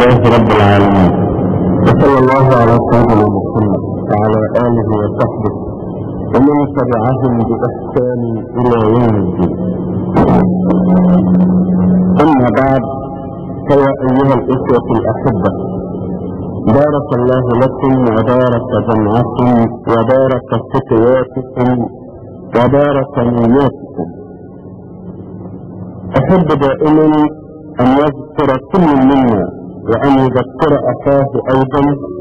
لله رب العالمين، وصلى الله على سيدنا محمد وعلى آله وصحبه ومن تبعهم بإحسان إلى يوم الدين. أما بعد، فيا أيها الإخوة الأحبة، بارك الله لكم وبارك جمعكم وبارك خطواتكم وبارك نياتكم. أحب دائما أن يذكر كل منا وأن يذكر أخاه أيضا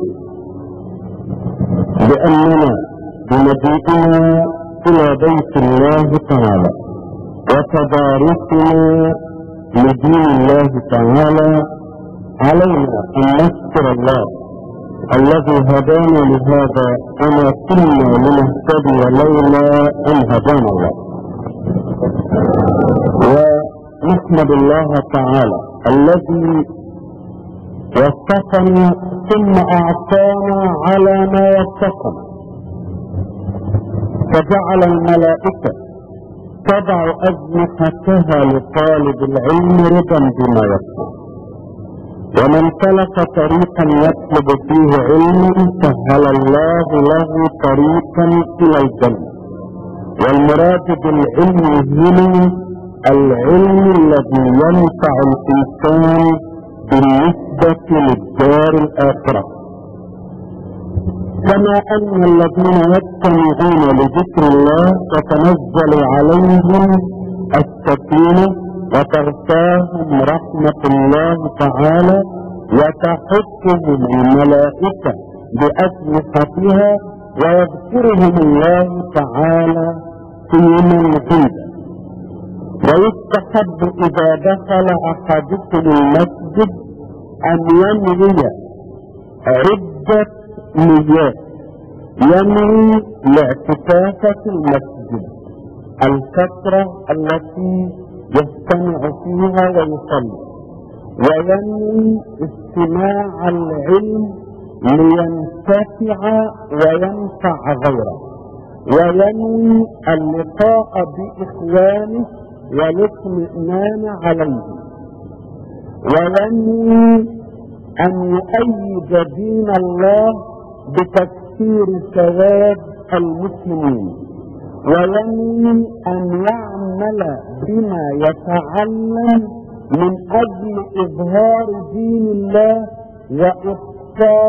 بأننا بمجيئنا إلى بيت الله تعالى وتباركنا لدين الله تعالى علينا أن نذكر الله الذي هدانا لهذا وما كنا لنهتدي لولا أن هدانا الله. ونحمد الله تعالى الذي وفقنا ثم أعطانا على ما وفقنا، فجعل الملائكة تضع أجنحتها لطالب العلم رضا بما يفعل، ومن سلك طريقا يطلب فيه علما سهل الله له طريقا إلى الجنة. والمراد بالعلم هنا العلم الذي ينفع الإنسان بالنسبة للدار الآخرة، كما أن الذين يستمعون لذكر الله تتنزل عليهم السكينة وتغشاهم رحمة الله تعالى وتحفهم الملائكة بأجنحتها ويذكرهم الله تعالى في من عنده. ويستحب إذا دخل أحدكم المسجد أن ينوي عدة نيات، ينوي لاعتكاف في المسجد الفترة التي يجتمع فيها ويصلي، وينوي استماع العلم لينتفع وينفع غيره، وينوي اللقاء بإخوانه والاطمئنان عليهم، وينوي أن يؤيد دين الله بتكثير ثواب المسلمين، وينوي أن يعمل بما يتعلم من أجل إظهار دين الله وإبقاء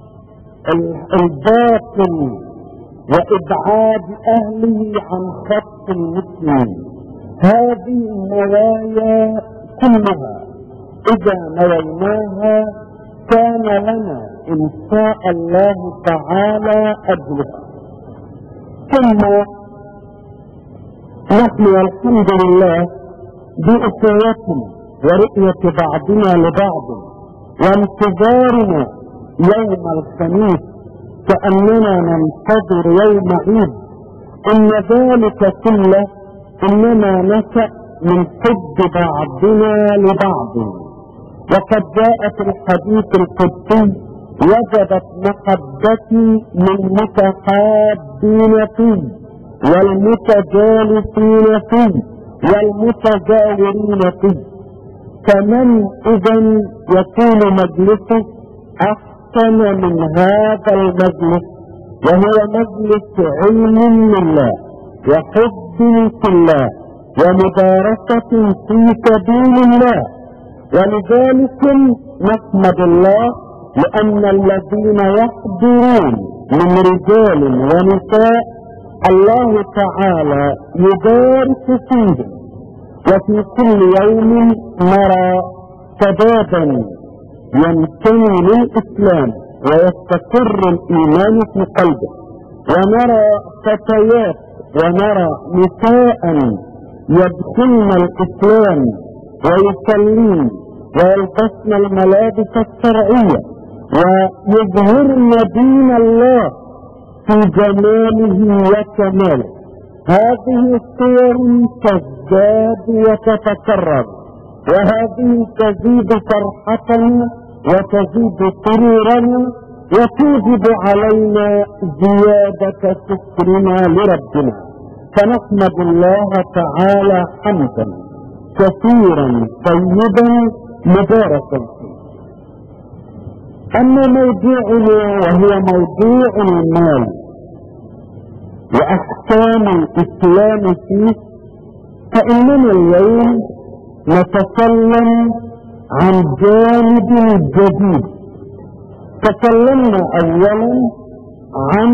الباطل وإبعاد أهله عن خط المسلمين. هذه النوايا كلها إذا نويناها كان لنا إن شاء الله تعالى أجرها. ثم نحن والحمد لله بأخوة ورؤية بعضنا لبعض وانتظارنا يوم الخميس كأننا ننتظر يوم عيد، إن ذلك كله إنما نشأ من حب بعضنا لبعض. وقد جاء في الحديث القدسي: وجبت محبتي للمتحابين فيه والمتجالسين فيه والمتجاورين فيه. فمن إذن يكون مجلسه أحسن من هذا المجلس، وهو مجلس علم لله وحب في الله ومباركة في سبيل الله. ولذلك نحمد الله لأن الذين يحضرون من رجال ونساء الله تعالى يبارك فيهم. وفي كل يوم نرى شبابا ينتمي للإسلام ويستقر الإيمان في قلبه، ونرى فتيات ونرى نساء يدخلن الإسلام ويصلين ويلبسن الملابس الشرعية ويظهرن دين الله في جماله وكماله. هذه الصور تزداد وتتكرر، وهذه تزيد فرحتنا وتزيد سرورنا وتوجب علينا زيادة شكرنا لربنا. فنحمد الله تعالى حمدا كثيرا طيبا مباركا فيه. أما موضوعنا وهو موضوع المال وأحكام الإسلام فيه، فإننا اليوم نتكلم عن جانب جديد. تكلمنا أولا عن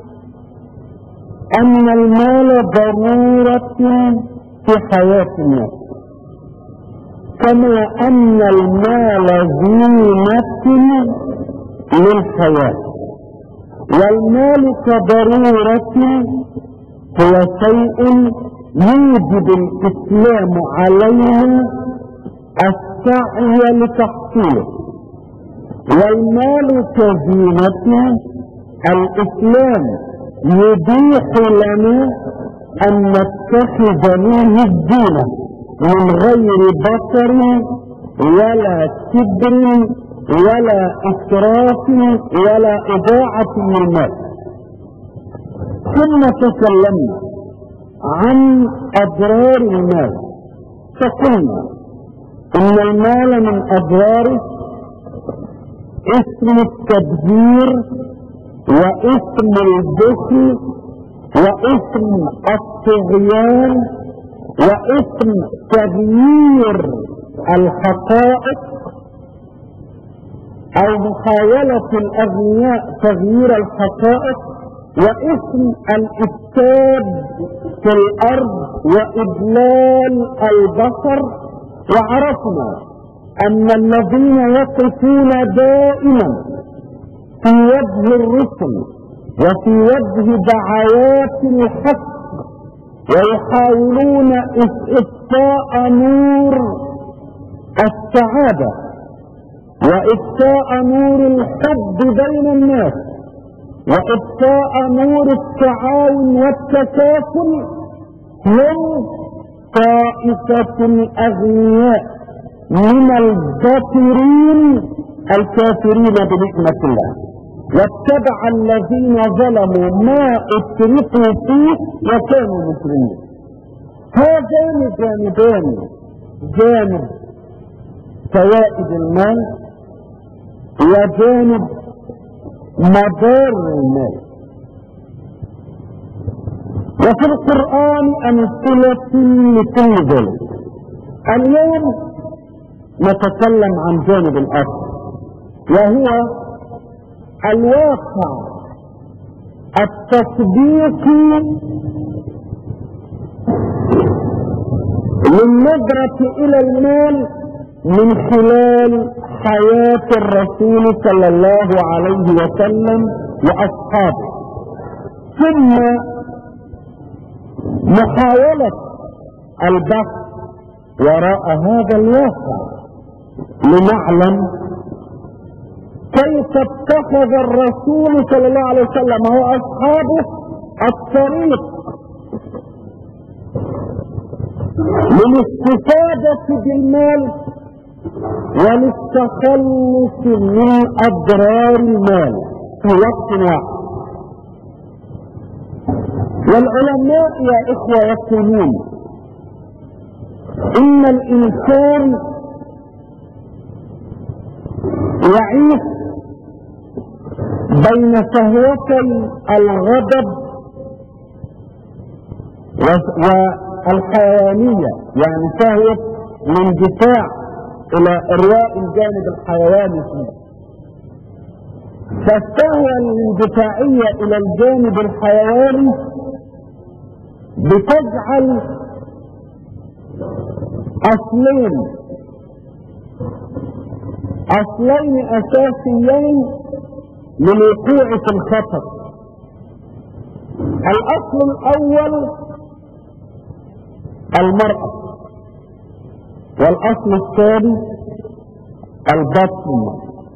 أن المال ضرورة في حياة الناس، كما أن المال زينة للحياة، والمال كضرورة هو شيء يوجب الإسلام علينا السعي لتحصيله، والمال كزينة الإسلام يبيح لنا أن نتخذ منه الزينة من غير بطر ولا كبر ولا إسراف ولا إضاعة للمال. ثم تكلمنا عن أضرار المال، فقلنا إن المال من أضراره اسم التبذير واسم البخل واسم الطغيان واسم تغيير الحقائق أو محاولة الأغنياء تغيير الحقائق، واسم الإفساد في الأرض وإضلال البصر. وعرفنا أن الذين يقفون دائما في وجه الرسل وفي وجه دعوات الحق ويحاولون إطفاء نور السعادة وإطفاء نور الحب بين الناس وإطفاء نور التعاون والتكافل، هم طائفة الأغنياء من الباطرين الكافرين بنعمة الله، واتبع الذين ظلموا ما اتركوا فيه وكانوا مسلمين. هذان جانبان، جانب فوائد المال وجانب مضار المال. وفي القرآن أمثلة لكل ذلك. اليوم نتكلم عن جانب الآخر، وهو الواقع التطبيقي للنظرة إلى المال من خلال حياة الرسول صلى الله عليه وسلم وأصحابه، ثم محاولة البحث وراء هذا الواقع لنعلم كيف اتخذ الرسول صلى الله عليه وسلم وأصحابه الطريق للاستفادة بالمال وللتخلص من أضرار المال في وقت واحد. والعلماء يا إخوة يقولون إن الإنسان يعيش بين شهوتي الغضب والحيوانية، يعني شهوة الاندفاع إلى إرواء الجانب الحيواني فيه. فالشهوة الاندفاعية إلى الجانب الحيواني بتجعل أصلين أساسيين للوقوع في الخطر. الأصل الأول المرأة، والأصل الثاني البطن.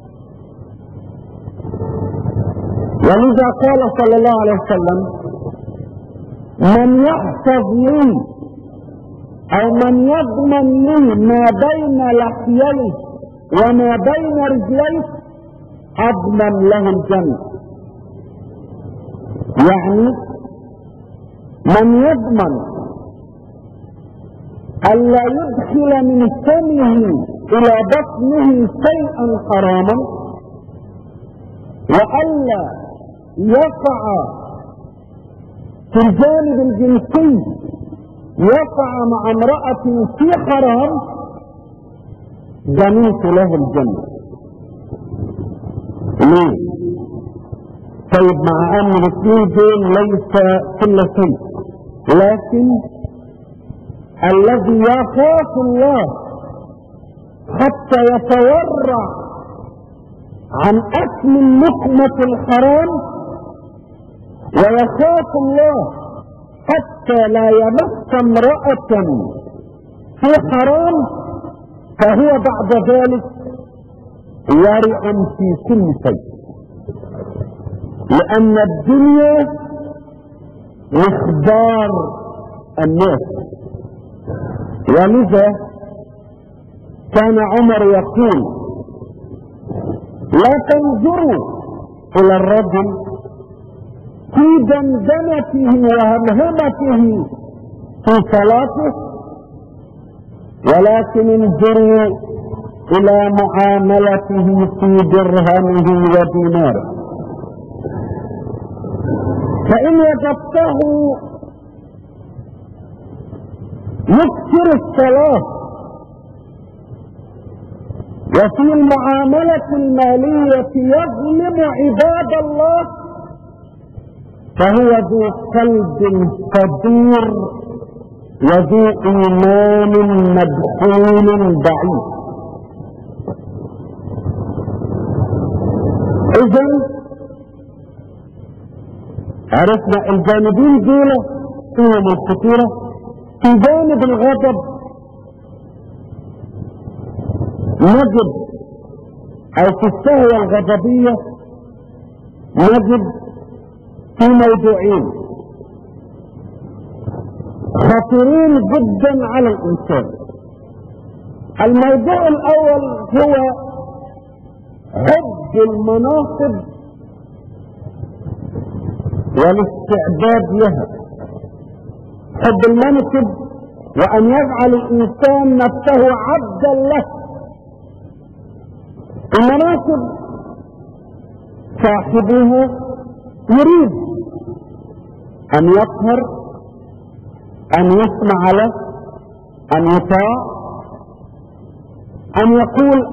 ولذا قال صلى الله عليه وسلم: من يحفظ لي أو من يضمن لي ما بين لحييه وما بين رجليه أضمن له الجنة. يعني من يضمن ألا يدخل من فمه إلى بطنه شيئا حراما وألا يقع في الجانب الجنسي يقع مع امرأة في حرام، ضمنت له الجنة. ليه؟ طيب مع ان الاثنين دول ليس كل شيء، لكن الذي يخاف الله حتى يتورع عن اكل لقمة الحرام، ويخاف الله حتى لا يمس امرأة في حرام، فهو بعد ذلك ورع في كل شيء، لأن الدنيا إخبار الناس. ولذا كان عمر يقول: لا تنظروا إلى الرجل في دندنته وهمهمته في صلاته، ولكن انظروا إلى معاملته في درهمه وديناره. فإن وجدته يكثر الصلاة وفي المعاملة المالية يظلم عباد الله، فهو ذو قلب فضير وذو إيمان مدخول ضعيف. إذن عرفنا الجانبين دول فيهم الخطورة. في جانب الغضب نجد، او في الشهوة الغضبية نجد في موضوعين خطيرين جدا على الانسان. الموضوع الاول هو حب المناصب والاستعداد لها. حب المنصب وان يجعل الانسان نفسه عبدا له. المناصب صاحبها يريد ان يقهر، ان يسمع له، ان يطاع، ان يقول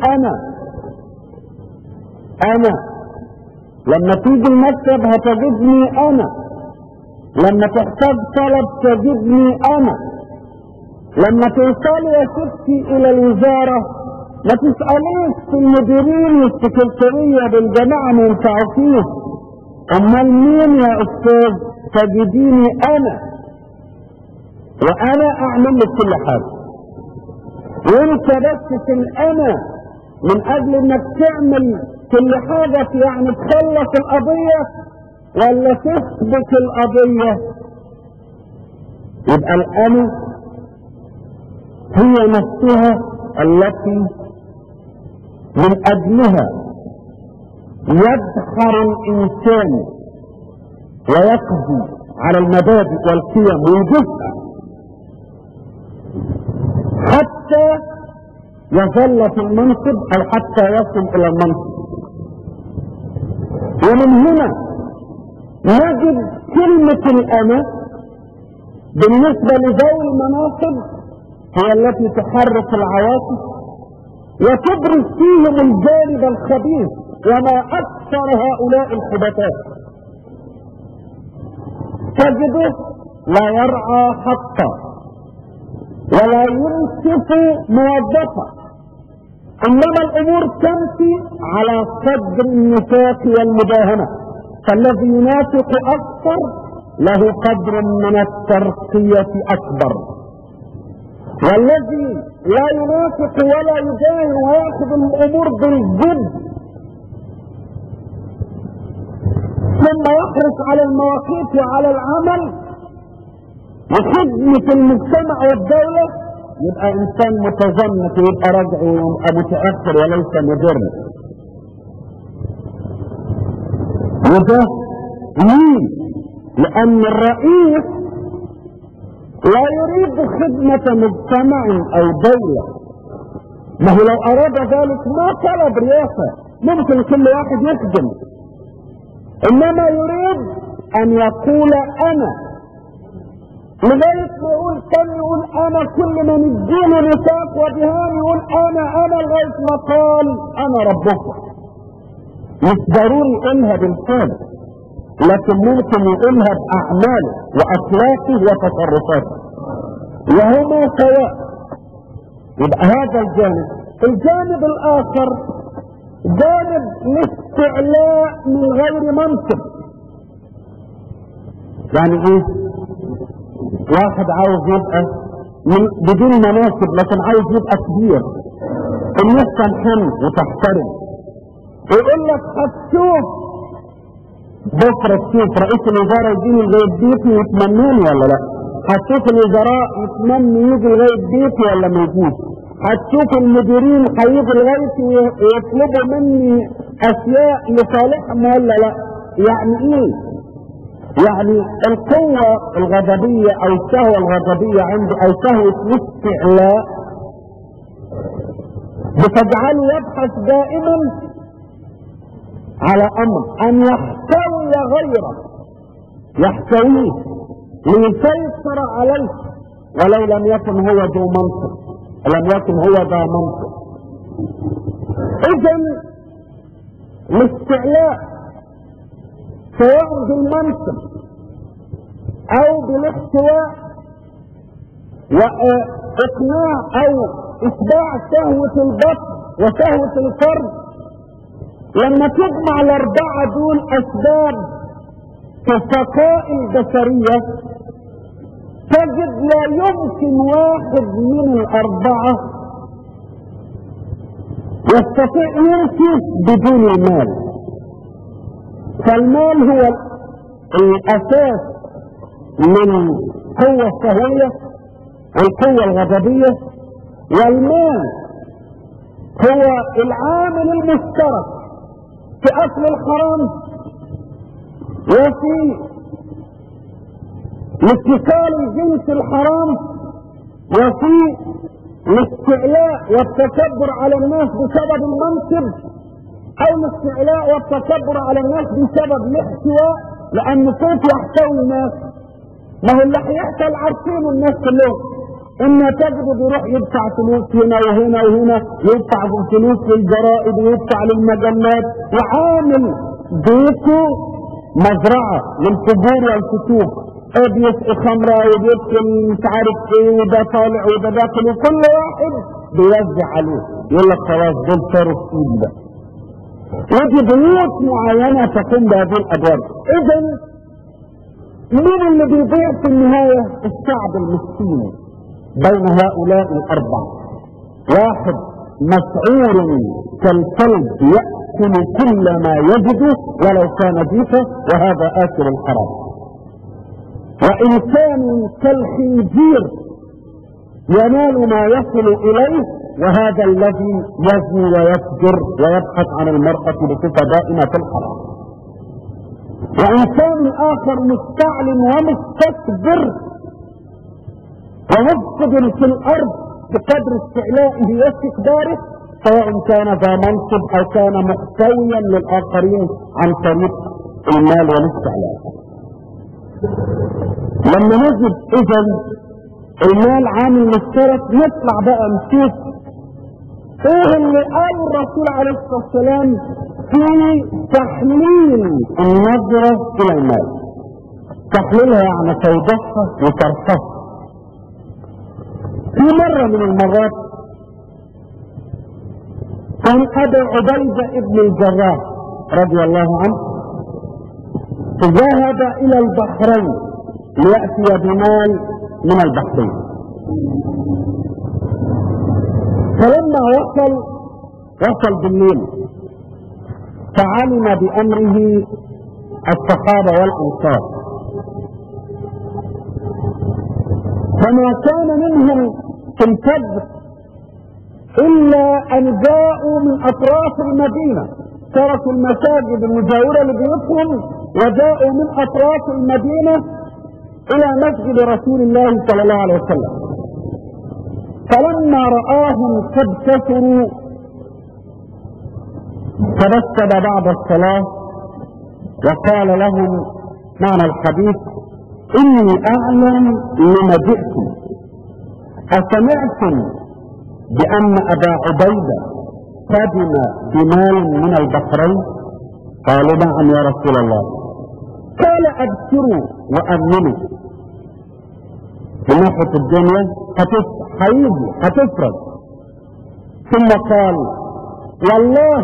انا لما تيجي المكتب هتجدني انا، لما تحتاج طلب تجدني انا، لما توصلي يا ستي الى الوزارة ما تسأليش في المديرين والسكرتارية بالجماعة ما ينفعوكيش، امال مين يا استاذ؟ تجديني انا، وانا اعمل لك كل حاجة. وانت بس في الانا من اجل انك تعمل كل حاجة، يعني تخلص القضية ولا تثبت القضية. يبقى الأنا هي نفسها التي من أجلها يدخر الإنسان ويقضي على المبادئ والقيم ويجزء حتى يظل في المنصب أو حتى يصل إلى المنصب. ومن هنا نجد كلمة الأنا بالنسبة لذوي المناصب هي التي تحرك العواطف وتبرز فيهم الجانب الخبيث. وما أكثر هؤلاء الخبثاء تجده لا يرعى حقا ولا ينصف موظفا، انما الامور تمشي على قدر النفاق والمداهنة. فالذي ينافق اكثر له قدر من الترقية اكبر، والذي لا ينافق ولا يداهن ويأخذ الامور بالجد ثم يحرص على المواقيت وعلى العمل وخدمة المجتمع والدولة، يبقى انسان متزمت ويبقى راجع ويبقى متأخر وليس مجرد. وده ليه؟ لأن الرئيس لا يريد خدمة مجتمع أو دولة. ما هو لو أراد ذلك ما طلب رئاسة، ممكن كل واحد يخدم، انما يريد ان يقول انا، لذلك يقول كان يقول انا كل ما نديله نساق ودهان يقول انا لغايه ما قال انا ربكم. مش ضروري يقولها بالفعل، لكن ممكن يقولها باعماله واخلاقه وتصرفاته، وهما سواء. يبقى هذا الجانب الاخر جانب الاستعلاء من غير منطق. يعني ايه؟ واحد عاوز يبقى بدون مناصب لكن عاوز يبقى كبير، الناس تنحن وتحترم، ويقول لك هتشوف بكره تشوف رئيس الوزراء يجيني لغايه بيتي ويتمنوني ولا لا، هتشوف الوزراء يتمنوا يجي لغايه بيتي ولا ما يجيش، هتشوف المديرين هيجوا لغايتي ويطلبوا مني اشياء لصالحهم ولا لا. يعني ايه؟ يعني القوة الغضبية او الشهوة الغضبية عنده او شهوة الاستعلاء بتجعله يبحث دائما على امر ان يحتوي غيره، يحتويه ليسيطر عليه ولو لم يكن هو ذو منصب، لم يكن هو ذا منصب. اذا الاستعلاء سواء بالمنصب او بالاحتواء واقناع او اتباع شهوة البطن وشهوة الفرد، لما تجمع الاربعة دول اسباب الشقاء البشرية تجد لا يمكن واحد من الاربعة يستطيع يمشي بدون المال. فالمال هو الاساس من القوة الشهوية والقوة الغضبية، والمال هو العامل المشترك في اكل الحرام وفي اتكال الجنس الحرام وفي الاستعلاء والتكبر على الناس بسبب المنصب او الاستعلاء والتكبر على الناس بسبب الاحتواء، لان كيف يحتوي الناس؟ ما هو اللي هيحتل عارفين الناس كلهم، اما تجد بيروح يدفع فلوس هنا وهنا وهنا، يدفع فلوس للجرائد ويدفع للمجلات، وعامل بيته مزرعه للفجور والفتوح، بيسقي خمره وبيدخل مش عارف ايه وده طالع وده داخل، وكل واحد بيوزع عليه يقول لك خلاص دول صاروا في ايدي بقى. ودي بيوت معينه تقوم بهذه الادوار. اذا مين اللي بيضيع في النهايه؟ الشعب المسكين. بين هؤلاء الاربعه واحد مسعور كالكلب يأكل كل ما يجد ولو كان ضيفا وهذا آكل الحرام، وإنسان كالخنزير ينال ما يصل إليه وهذا الذي يزني ويفجر ويبحث عن المرأة بصفة دائمة في الحرام، وإنسان آخر مستعل ومستكبر ومفقد في الأرض بقدر استعلائه واستكباره، سواء كان ذا منصب أو كان محتويا للآخرين عن طريق المال والاستعلاء. لما نجد إذا المال عامل مشترك، نطلع بقى نشوف ايه اللي قال الرسول عليه الصلاة والسلام في تحليل النظرة الى المال. تحليلها يعني توضيحها وترفعها. في مرة من المرات كان ابو عبيدة ابن الجراح رضي الله عنه ذهب الى البحرين ليأتي بمال من البحرين، فلما وصل بالليل فعلم بأمره الصحابة والأنصار، فما كان منهم في الفجر إلا أن جاءوا من أطراف المدينة، تركوا المساجد المجاورة لبيوتهم وجاءوا من أطراف المدينة إلى مسجد رسول الله صلى الله عليه وسلم. فلما رآهم قد كثروا تبسم بعد الصلاة وقال لهم معنى الحديث: إني أعلم لما جئتم، أسمعتم بأن أبا عبيدة قدم بمال من البحرين؟ قالوا: نعم يا رسول الله. قال: أبشروا وأمنوا، من ناحية الدنيا هيجي هتفرج. ثم قال: والله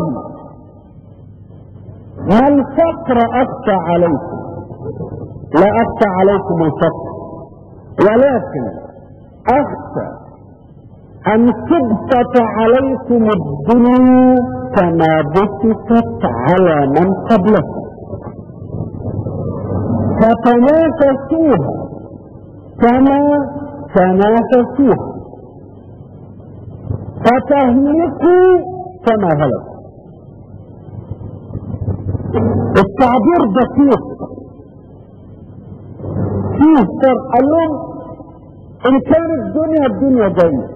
ما الفقر أخشى عليكم، لا أخشى عليكم الفقر، ولكن أخشى أن تبسط عليكم الدنيا كما بسطت على من قبلكم، فتنافسوها كما تنافسوها، فتهلكوا كما هلكوا. التعبير دقيق فيه فرق. قال لهم: إن كانت الدنيا جيدة،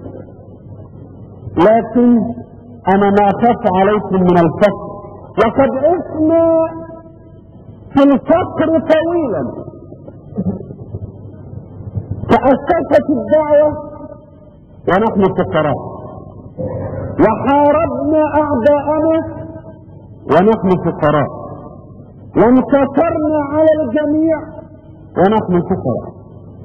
لكن أنا ما أخاف عليكم من الفقر، وقد عشنا في الفقر طويلا. تأسست الدعوة ونحن فقراء، وحاربنا أعداءنا ونحن فقراء، وانتصرنا على الجميع ونحن فقراء.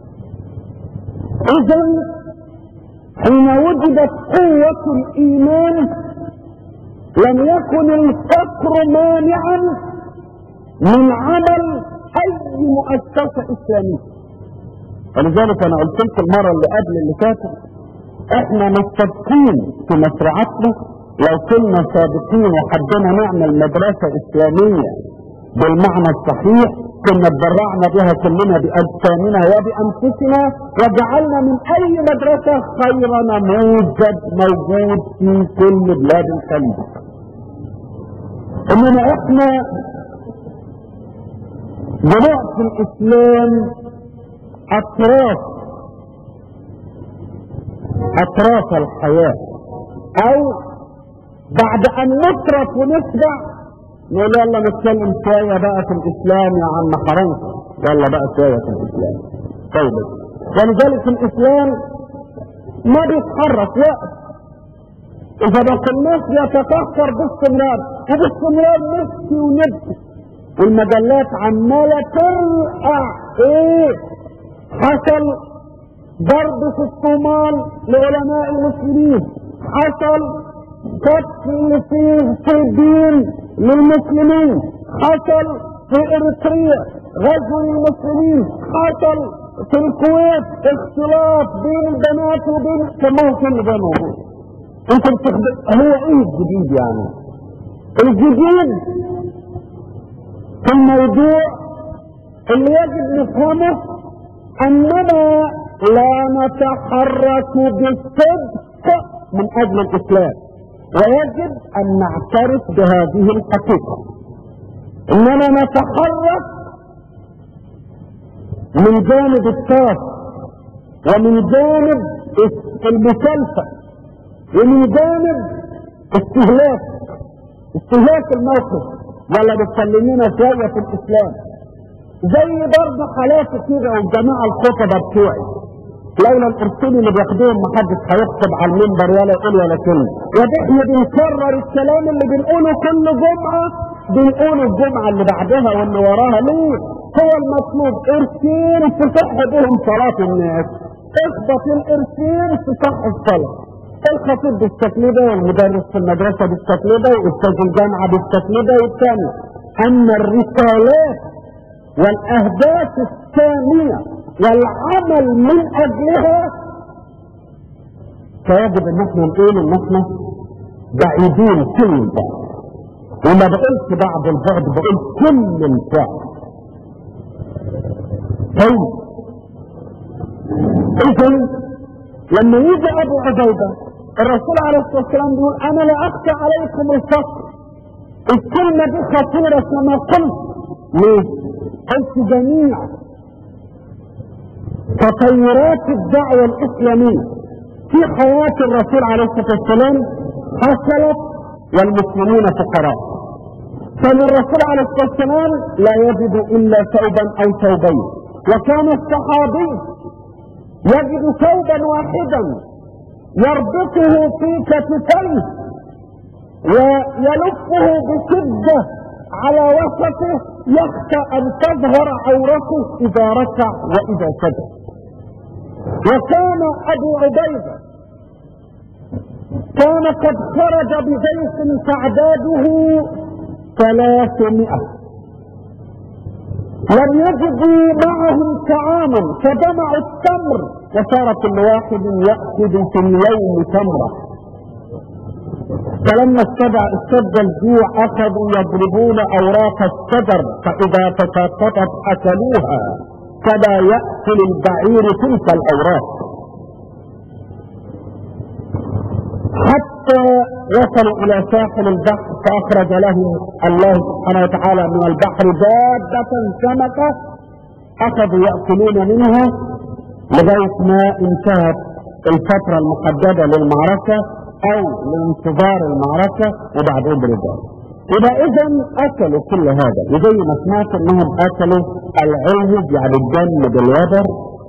إذن حين وجدت قوة الإيمان لم يكن الفقر مانعا من عمل أي مؤسسة إسلامية. ولذلك أنا قلت لكم المرة اللي قبل اللي فاتت: إحنا مستبقين في مشروعاتنا. لو كنا سابقين وحبينا نعمل مدرسة إسلامية بالمعنى الصحيح كنا اتبرعنا بها كلنا بأجسامنا وبأنفسنا، وجعلنا من أي مدرسة خير نموذج موجود في كل بلاد الخليج. إنما إحنا بنعطي الإسلام أطراف الحياة، أو بعد أن نصرف ونسبع نقول: يلا نتكلم شوية بقى في الإسلام يا عم حرنكم، يلا بقى شوية في الإسلام. طيب، ولذلك الإسلام ما بيتحرك وقت. إذا ما كناش يتفكر باستمرار نبكي ونبكي، والمجلات عمالة ترقع. حصل ضرب في الصومال لعلماء المسلمين، حصل قتل في الدين للمسلمين، حصل في اريتريا غزو للمسلمين، حصل في الكويت اختلاط بين البنات وبين كمان كل ده موجود. انت هو ايه الجديد يعني؟ الجديد في الموضوع اللي يجب نفهمه اننا لا نتحرك بالصدق من اجل الاسلام، ويجب ان نعترف بهذه الحقيقة، اننا نتحرك من جانب الطاف ومن جانب المسلسل ومن جانب استهلاك الموقف، ولا بتكلمينا شوية في الاسلام. زي برضه حالات كده والجماعة الخطبة بتوعي لولا الارسال اللي بياخدوهم محدش هيخطب على المنبر ولا يقول ولا كلمة. واحنا بنكرر الكلام اللي بنقوله كل جمعة، بنقوله الجمعة اللي بعدها واللي وراها. ليه؟ هو المطلوب قرشين تصح بهم صلاة الناس، اخبط القرشين تصح الصلاة. الخطيب بالشكل ده، والمدرس في المدرسة بالشكل ده، واستاذ الجامعة بالشكل ده والثاني. اما الرسالات والاهداف السامية والعمل من اجلها فيجب ان احنا نقول ان احنا بعيدين كل البعد، وما بقولش بعض البعد، بقول كل البعد. طيب، اذا لما يجي ابو عبيدة الرسول عليه الصلاة والسلام بيقول: انا لا اخشى عليكم الفقر. الكلمة دي خطيرة كما قلت. ليه؟ قلت جميع تطورات الدعوة الإسلامية في حياة الرسول عليه الصلاة والسلام حصلت والمسلمون فقراء، كان الرسول عليه الصلاة والسلام لا يجد إلا ثوبا أو ثوبين، وكان الصحابي يجد ثوبا واحدا يربطه في كتفيه ويلفه بشدة على وسطه يخشى أن تظهر عورته إذا ركع وإذا سجد. وكان أبو عبيدة كان قد خرج بجيش تعداده 300، لم يجدوا معهم طعاما فجمعوا التمر وصار كل واحد يأخذ في اليوم تمرة. فلما اشتد الجوع اخذوا يضربون اوراق الشجر فاذا تساقطت اكلوها كما يأكل البعير تلك الاوراق، حتى وصلوا الى ساحل البحر فاخرج لهم الله سبحانه وتعالى من البحر دابة سمكة اخذوا يأكلون منها لغاية ما انتهت الفترة المحددة للمعركة او لانتظار المعركة وبعدين برجال. يبقى اذا اكلوا كل هذا، وزي ما سمعت انهم اكلوا العوج يعني الدم بالوبر،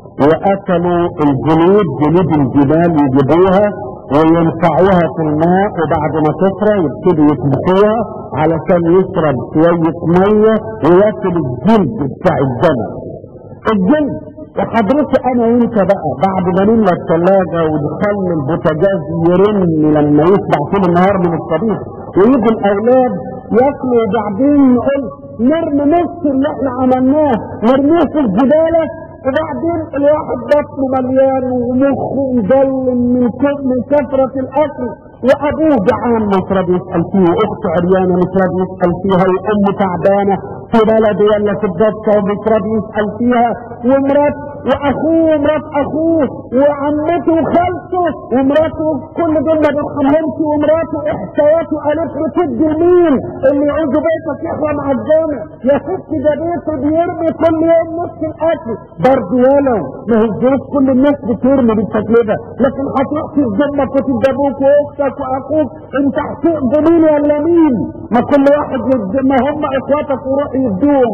واكلوا الجلود جلود الجبال يجيبوها وينفعوها في الماء وبعد ما تطرى يبتدوا يطبخوها علشان يشرب شوية مية وياكل الجلد بتاع الجمل. الجلد وحضرتك انا وانت بقى بعد ما نملى الثلاجة ودخلنا البوتاجاز يرن لما يشبع طول النهار من الطبيخ ويجي الاولاد ياكلوا وبعدين نقول نرمي نص اللي احنا عملناه نرميه في الزبالة، وبعدين الواحد بطنه مليان ومخه مظلم من كثرة الاكل، وابوه جعان مش راضي يسأل فيه، واخته عريانة مش راضي يسأل فيها، وامه تعبانة في بلده ولا في الضبطة ومش راضي يسأل فيها، ومرات واخوه ومرات اخوه وعمته وخالته ومراته كل دول ما بيرحمهمش، ومراته احتواته قالت له تدي لمين اللي يعوز بيتك يحوى مع الجامع يا ست ده بيته بيرمي كل يوم نص الاكل برضه. ولو ما هي الظروف كل الناس بترمي بالشكل ده، لكن هتروح تتجمك وتدي ابوك واختك واخوك انت هتؤذي مين ولا مين؟ ما كل واحد ما هم اخواتك وروح يدوهم.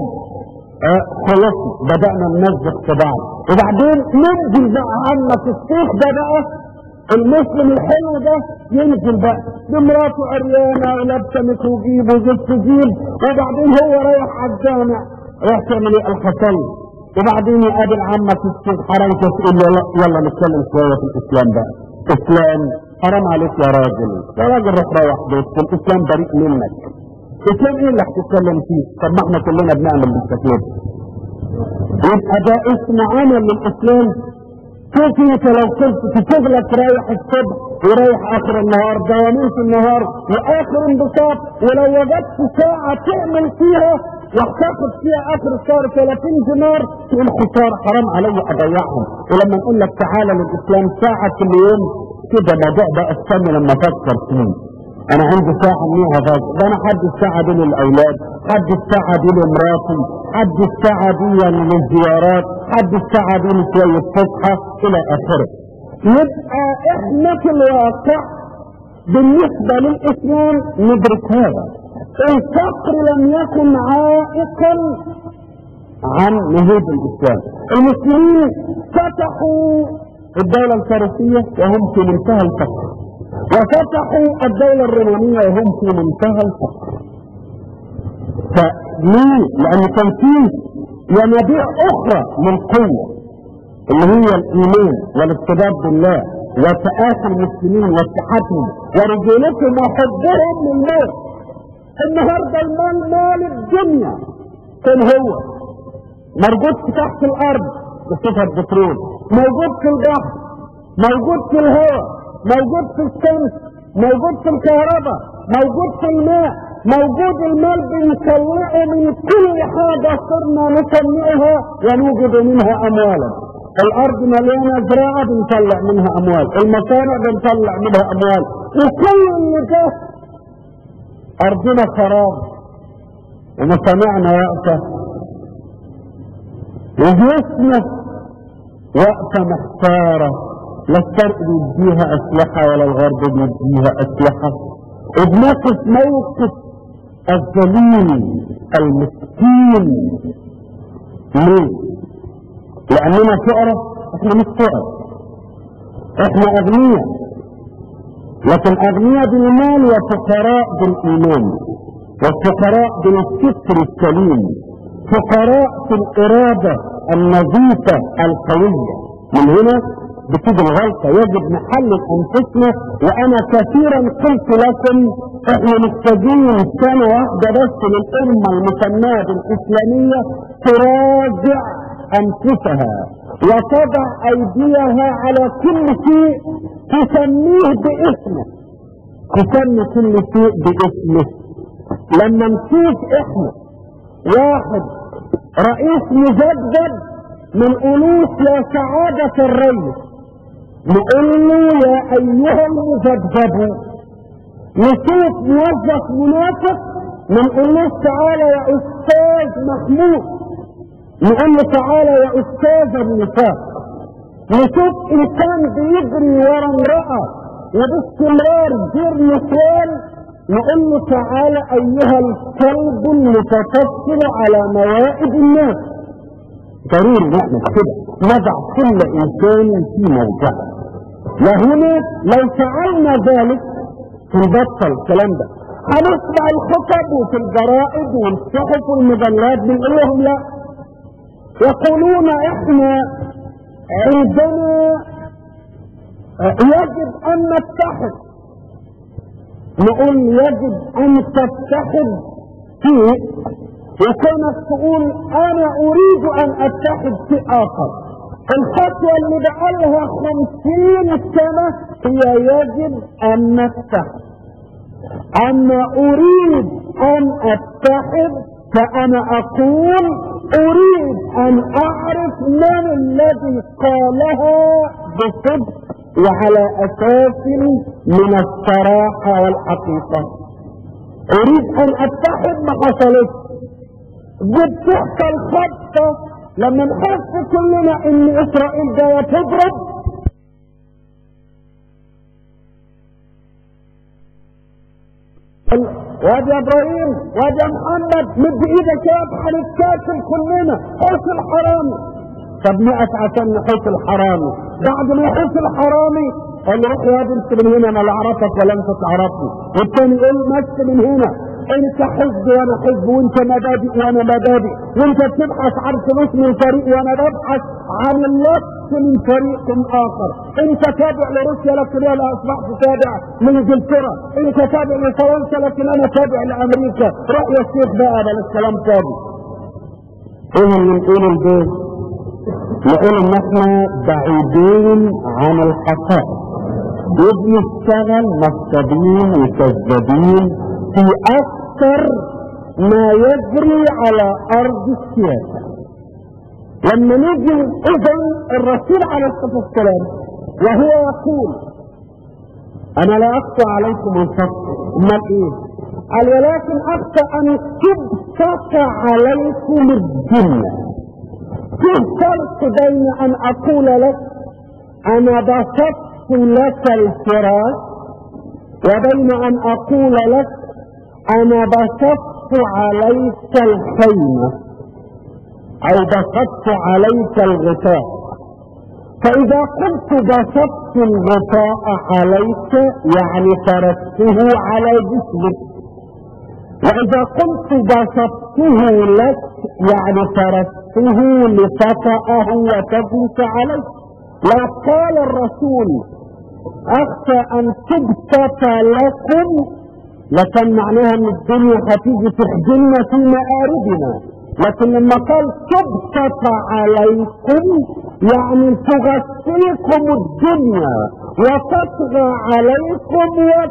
خلاص بدأنا ننزل في بعض، وبعدين ننزل بقى عمك الشيخ ده بقى المسلم الحلو ده ينزل بقى بمراته عريانة ولابسه ميكروجيب وزفت جيب، وبعدين هو رايح على الجامع رايح تعمل ايه الحصل، وبعدين يقابل عمك الشيخ حرام تقول له يلا نتكلم شويه في الاسلام بقى. اسلام حرام عليك يا راجل، يا راجل روح بيتك، الاسلام بريء منك. الاسلام ايه اللي هتتكلم فيه؟ طب ما احنا كلنا بنعمل بالشكل ده. يبقى ده اسم عمل للاسلام. شوف انت لو كنت في شغلك رايح الصبح ورايح اخر النهار دوامين في النهار واخر انبساط، ولو وجدت ساعة تعمل فيها وتاخد فيها اخر الشهر 30 دينار تقول خسارة حرام علي اضيعهم. ولما نقول لك تعالى للاسلام ساعة كل يوم كده موضوع بقى استنى لما افكر فيه. انا عندي ساعة منها فاضي، ده انا حد الساعة دي للاولاد، حد الساعة دي لمراتي، حد الساعة دي للزيارات، حد الساعة دي لشوية فسحة الى اخره. يبقى احنا في الواقع بالنسبة للاسلام ندرك هذا الفقر لم يكن عائقا عن نهوض الاسلام. المسلمين فتحوا الدولة الفارسية وهم في منتهى الفقر، وفتحوا الدولة الرومانية وهم في منتهى الفقر. فليه؟ لأن كان فيه ينابيع أخرى من قوة اللي هي الإيمان والارتباط بالله وتآخي المسلمين واتحادهم ورجولتهم وحبهم لله. النهارده المال مال الدنيا كان هو موجود تحت الأرض بصفة البترول، موجود في البحر، موجود في الهواء، موجود في الشمس، موجود في الكهرباء، موجود في الماء، موجود المال بنطلعه من كل حاجة صرنا نطلعها ونوجد منها أموالا. الأرض مليانة زراعة بنطلع منها أموال، المصانع بنطلع منها أموال، وكل اللي ده أرضنا خراب ومصانعنا واقفة وجسمنا واقفة محتارة، لا الشرق بيديها اسلحة ولا الغرب بيديها اسلحة، وبنقف موقف الذليل المسكين. ليه؟ لأننا فقراء؟ احنا مش فقراء، احنا أغنياء، لكن أغنياء بالمال وفقراء بالإيمان، وفقراء بالفكر السليم، فقراء في الإرادة النظيفة القوية. من هنا بتيجي الغلطة، يجب نحلل أنفسنا. وأنا كثيرا قلت لكم احنا محتاجين سنة واحدة بس للأمة المسماة بالإسلامية تراجع أنفسها وتضع أيديها على كل شيء تسميه باسمه، تسمي كل شيء باسمه. لما نشوف احنا واحد رئيس مجدد من ألوف يا سعادة الرئيس، نقول له يا أيها المجدد. نشوف موظف منافق نقول له تعالى يا أستاذ محمود، نقول له تعالى يا أستاذ النفاق. نشوف إنسان بيجري ورا امرأة وباستمرار غير نسوان نقول له تعالى أيها الكلب المتطفل على موائد الناس. ضروري نعمل كده، نضع كل إنسان في موضعه. وهنا لو فعلنا ذلك نبطل الكلام ده. هنسمع الخطب وفي الجرائد والصحف والمجلات بنقول لهم لا، يقولون احنا عندنا يجب ان نتحد. نقول يجب ان تتحد فيه، وكونك تقول انا اريد ان اتحد في اخر. الخطوة اللي بقالها 50 سنة هي يجب ان نتحد. اما اريد ان اتحد فانا اقول اريد ان اعرف من الذي قالها بصدق وعلى اساس من الصراحة والحقيقة. اريد ان اتحد ما حصلتش. بتحصل خطة لما نحس كلنا ان اسرائيل جاية تضرب وادي يا ابراهيم وادي يا محمد مد ايدك يا هنتكاتل كلنا حوش الحرامي. طب نقف عشان نحوش الحرامي، بعد ما يحوش الحرامي قال له روح يا ابني انت من هنا انا لا اعرفك ولا انت تعرفني، والتاني يقول مشي من هنا انت حزب وانا حزب، وانت مبادئ وانا مبادئ، وانت بتبحث عن فلوس من فريق وانا ببحث عن اللص من فريق اخر. انت تابع لروسيا لكن انا اصبحت تابع لانجلترا، انت تابع لفرنسا لكن انا تابع لامريكا. روح يا شيخ بقى بل الكلام فاضي. ايه اللي نقول البيت؟ نقول ان احنا بعيدين عن الحقائق، وبنشتغل نصابين وكذابين في اكثر ما يجري على ارض السياسة. لما نيجي اذن الرسول عليه الصلاة والسلام وهو يقول انا لا اخشى عليكم الفقر، امال ايه؟ قال ولكن اخشى ان تبسط عليكم الدنيا. في فرق بين ان اقول لك انا بسطت لك الفراش وبين ان اقول لك انا بسطت عليك الخيمة او بسطت عليك الغطاء. فاذا قلت بسطت الغطاء عليك يعني فرشته على جسمك، واذا قلت بسطته لك يعني فرشته لتطأه وتجلس عليه. لو قال الرسول اخشى ان تبسط لكم لكن معناها ان الدنيا هتيجي تخدمنا في مآربنا، لكن لما قال تبسط عليكم يعني تغطيكم الدنيا وتطغى عليكم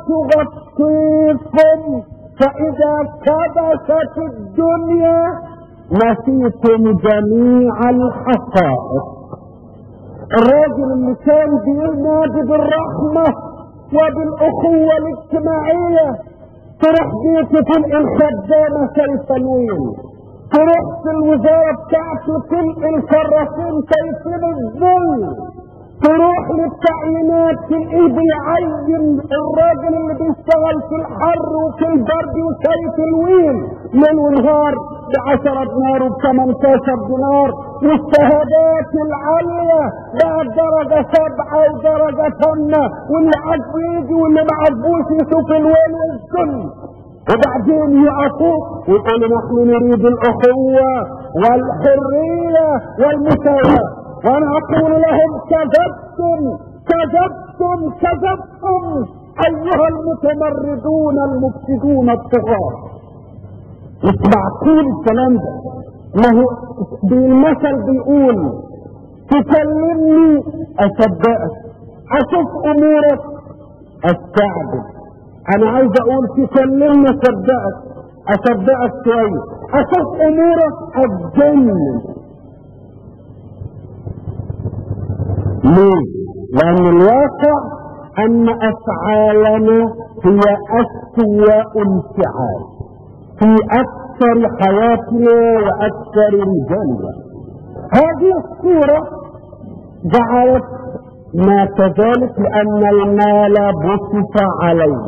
وتغطيكم. فاذا كبست الدنيا نسيتم جميع الحقائق. الراجل اللي كان بينادي بالرحمة وبالاخوة الاجتماعية تروح بيته تلقي الخدامة سيفنين، تروح في الوزارة بتاعته تلقي الكراسين سيفين الذل، تروح للتعيينات تلاقيه بيعين الراجل اللي بيشتغل في الحر وفي البرد وشايف الويل ليل ونهار ب10 دينار وب18 دينار، والشهادات العالية بقى درجة 7 ودرجة 8، واللي عاجبه يجي واللي ما عاجبوش يشوف الويل والذل. وبعدين يقفوا ويقولوا نحن نريد الأخوة والحرية والمساواة، وانا اقول لهم كذبتم كذبتم كذبتم ايها المتمردون المفسدون الطغاة. مش معقول الكلام ده. ما هو بالمثل بيقول تكلمني اصدقك، اشوف امورك استعجب. انا عايز اقول تكلمني اصدقك شويه، اشوف امورك اتجنن. ليه؟ لأن الواقع أن أفعالنا هي أسوأ انفعال في أكثر حياتنا وأكثر رجالنا. هذه الصورة جعلت ما كذلك لأن المال بسط علينا،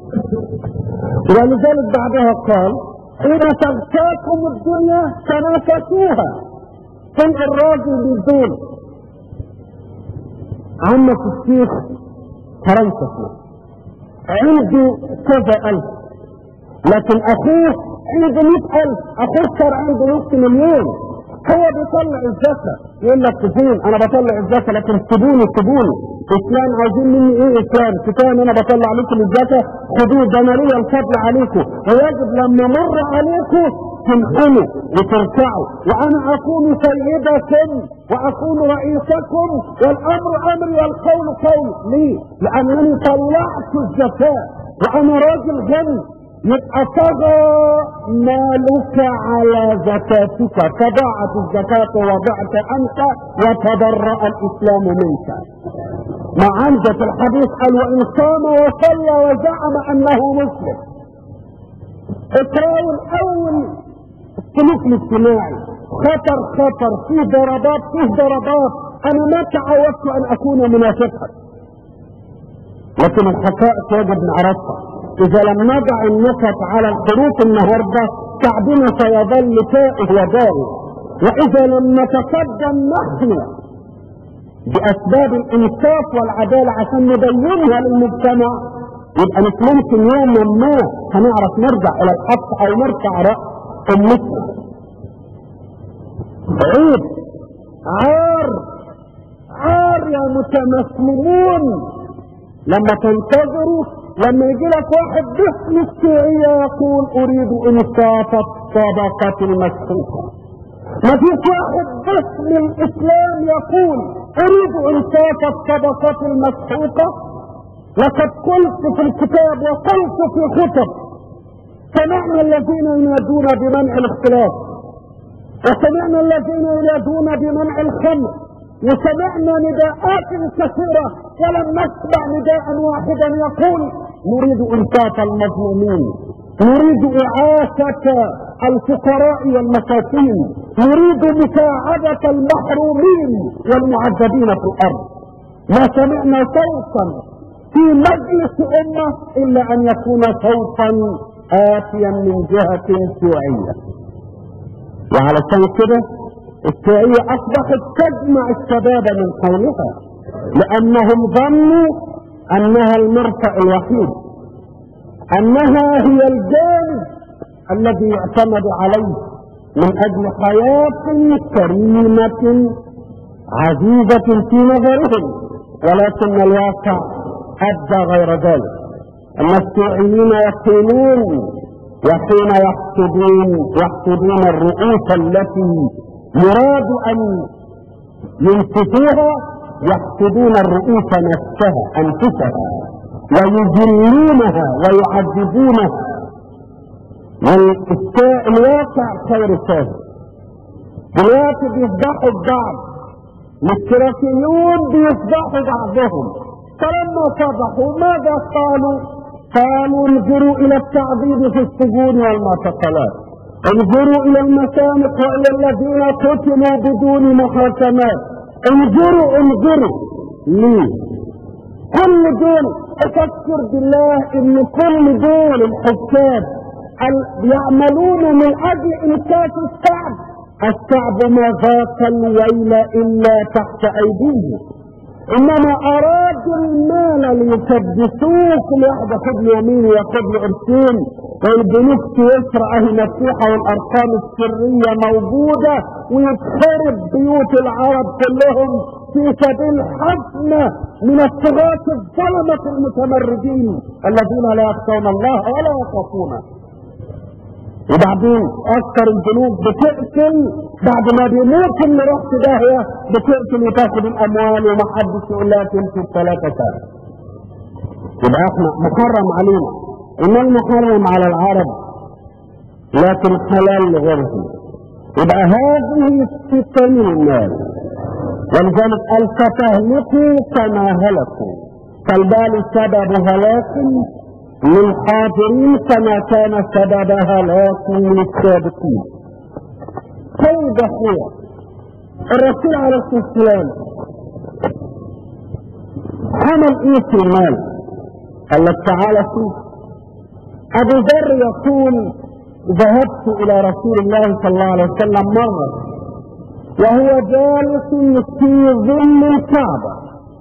ولذلك بعدها قال حين تغشاكم الدنيا تنافسوها. كان الراجل بالدول عمك الشيخ فرنسا عنده كذا ألف، لكن أخوه عنده 100,000، أخوه صار عنده نص مليون. هو بيطلع الزكاة يقول لك فين؟ أنا بطلع الزكاة لكن سيبوني إسلام عايزين مني إيه؟ إسلام كفاية أنا بطلع عليكم الزكاة، خدوه ده أنا ليا الفضل عليكم، ويجب لما مر عليكم تنحنوا وتركعوا، وأنا أكون سيدكم وأكون رئيسكم والأمر أمري والقول قول. ليه؟ لأنني طلعت الزكاة وأنا راجل غني. يبقى طغى مالك على زكاتك، فضاعت الزكاة وضعت أنت وتبرأ الإسلام منك. ما عندك الحديث قال وإن صام وصلى وزعم أنه مسلم. اقرأوا الأول السلوك الاجتماعي، خطر فيه ضربات. أنا ما تعودت أن أكون منافقا، لكن الحقائق يجب نعرفها. إذا لم نضع النكت على الخروط النهارده شعبنا سيظل تائه وضارب، وإذا لم نتقدم نحن بأسباب الإنصاف والعدالة عشان نبينها للمجتمع، يبقى مش ممكن يوما ما هنعرف نرجع إلى الحق أو نرفع رأس أمتنا. عيب، عار يا متمسلمون لما تنتظروا لما يجي لك واحد باسم الشيعية يقول اريد انصاف الطبقة المسحوقة. ما فيش واحد باسم الاسلام يقول اريد انصاف الطبقة المسحوقة. لقد قلت في الكتاب وقلت في خطب سمعنا الذين ينادون بمنع الاختلاف، وسمعنا الذين ينادون بمنع الخمر، وسمعنا نداءات كثيرة ولم نسمع نداء واحدا يقول نريد انصاف المظلومين، نريد إعاشة الفقراء والمساكين، نريد مساعدة المحرومين والمعذبين في الأرض. ما سمعنا صوتا في مجلس أمة إلا أن يكون صوتا آتيا من جهة شيوعية. وعلشان كده الشيوعية أصبحت تجمع الشباب من حولها، لأنهم ظنوا أنها المرفأ الوحيد، أنها هي الجانب الذي يعتمد عليه من أجل حياة كريمة عزيزة في نظرهم، ولكن الواقع أدى غير ذلك. الشيوعيين يقولون وحين يحسدون الرؤوس التي يراد أن ينسفوها، يحسدون الرؤوس أنفسها ويذلونها ويعذبونها. والواقع خير الشاهد. دلوقتي بيفضحوا البعض، الاشتراكيون بيفضحوا بعضهم، فلما فضحوا ماذا قالوا؟ قالوا انظروا الى التعذيب في السجون والمعتقلات، انظروا الى المسامق والى الذين قتلوا بدون محاكمات، انظروا ليه؟ كل دول افكر بالله ان كل دول الحكام يعملون من اجل انكاس الشعب ما ذاق الويل الا تحت ايديهم، انما ارادوا المال ليكدسوه، كل واحد ياخد له يمين وياخد له قرشين، والبنوك تسرق اهي مفتوحه والارقام السريه موجوده، ويتخرب بيوت العرب كلهم في سبيل حزمه من الطغاة الظلمه المتمردين الذين لا يخشون الله ولا يخافونه. وبعدين اكثر الجنود بتقتل بعد ما بيموت اللي رحت داهيه، بتقتل وتاخد الاموال ومحدش يقول لها تمشي الثلاثه ساعات. يبقى احنا محرم علينا ان المحرم على العرب لكن حلال لغيرهم. يبقى هذه فتن المال، ولذلك قال فتهلكوا كما هلكوا، فالبال سبب هلاك للحاضرين كما كان سبب هلاك للسابقين. طيب يا اخويا، الرسول عليه الصلاه والسلام عمل ايه في المال؟ قال لك تعالى شوف. ابو ذر يقول ذهبت الى رسول الله صلى الله عليه وسلم مره وهو جالس في ظل الكعبه،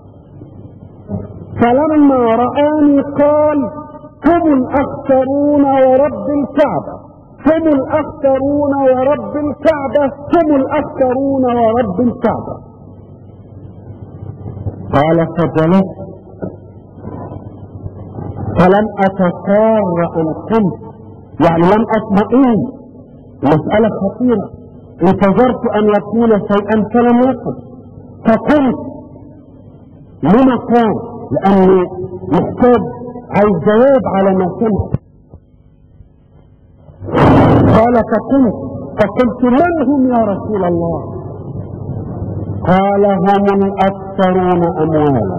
فلما رآني قال هم الأخسرون ورب الكعبة، هم الأخسرون ورب الكعبة، هم الأخسرون ورب الكعبة. قال فجلست فلم أتقار أن قلت، يعني لم أطمئن، مسألة خطيرة، انتظرت أن يقول شيئا فلم يقل، فقلت لما قال؟ لأني محتاج عايز جواب على ما سمعت. قال فقلت من هم يا رسول الله؟ قال هم الأكثرون أموالا،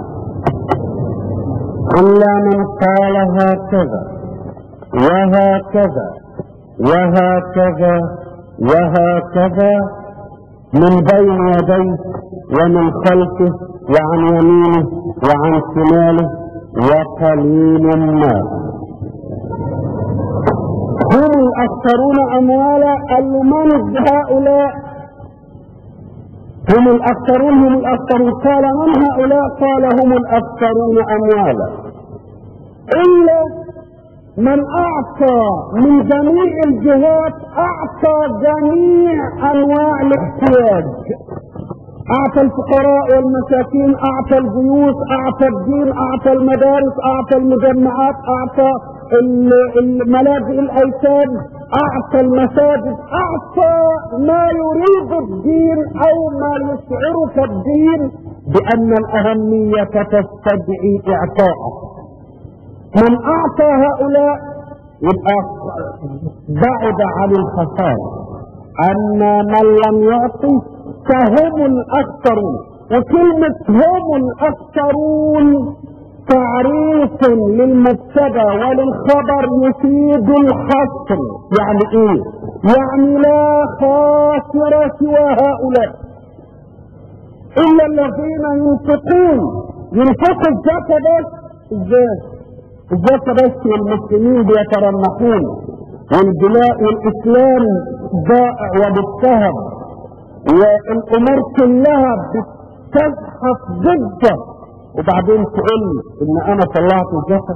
إلا من قال هكذا وهكذا وهكذا وهكذا من بين يديه ومن خلفه وعن يمينه وعن شماله وقليل ما. هم الأكثرون أموالا، من هؤلاء؟ هم الأكثرون قال من هؤلاء؟ قال هم الأكثرون أموالا، إلا من أعطى من جميع الجهات، أعطى جميع أنواع الاحتياج، أعطى الفقراء والمساكين، أعطى الجيوش، أعطى الدين، أعطى المدارس، أعطى المجمعات، أعطى الملاجئ الأيتام، أعطى المساجد، أعطى ما يريد الدين أو ما يشعرك الدين بأن الأهمية تستدعي إعطاءه. من أعطى هؤلاء يبقى بعد عن الخسارة. أما من لم يعطي فهم الأكثرون. وكلمة هم الأكثرون تعريف للمبتدا وللخبر يفيد الحصر. يعني ايه؟ يعني لا خاسر سوى هؤلاء إلا الذين ينفقوا الزكاة بس. الزكاة بس والمسلمين بيترنحون والإسلام ضائع وبالسهر والأمور كلها بتزحف ضده، وبعدين تقول ان انا طلعت الجسد